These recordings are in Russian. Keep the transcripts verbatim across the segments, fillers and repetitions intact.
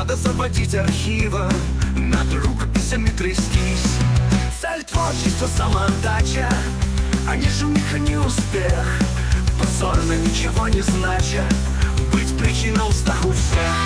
надо заводить архивы, над рукописями трястись. Цель творчества — самоотдача, а не шумиха, не успех. Позорно, ничего не знача, быть причиной устах у всех.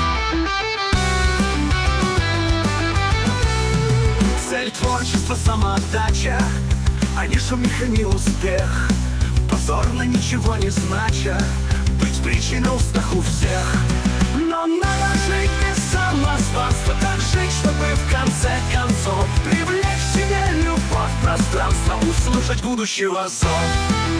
Цель творчества — самоотдача, а не шумиха, не успех. Позорно, ничего не знача, быть причиной устах у всех. Но надо жить без самозванства, так жить, чтобы в конце концов привлечь к себе любовь, пространство, услышать будущего зов.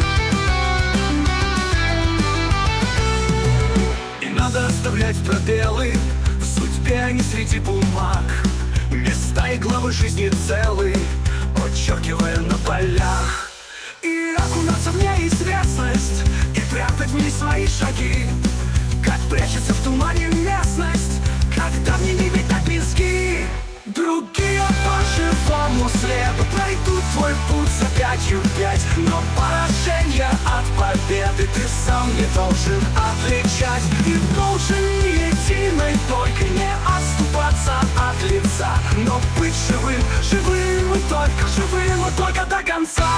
И надо оставлять пробелы в судьбе, а не среди бумаг. Места и главы жизни целые, подчеркивая на полях. И окунаться в неизвестность, и прятать в ней свои шаги, как прячется в тумане местность, когда мне не видать пески. Другие по живому следу пройдут твой путь за пятью пять, но поражение от победы ты сам не должен отличать. И должен не единой только не отступаться от лица, но быть живым, живым и только живым, и только до конца.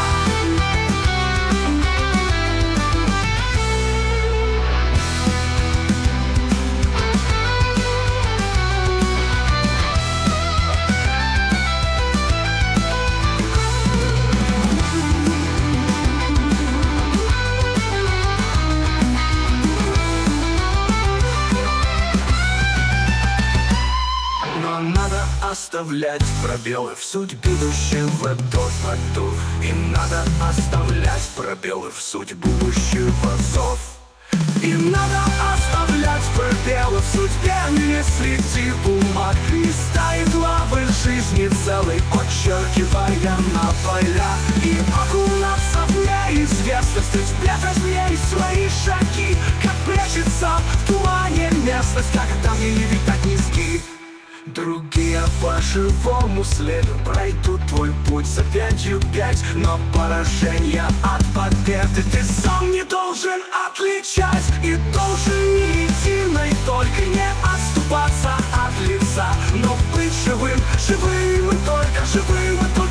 Надо оставлять пробелы в суть будущего до фактов. И надо оставлять пробелы в суть будущего зов. И надо оставлять пробелы в судьбе, не среди бумаг. Места и главы жизни целой, подчеркивая на поля. И окунаться в неизвестность, и спрятать в ней свои шаги, как прячется в тумане местность, когда мне не видать низги. Другие по живому следу пройдут твой путь за пятью пять, но поражение от победы ты сам не должен отличать. И должен не единой только не отступаться от лица, но быть живым, живым и только живым и только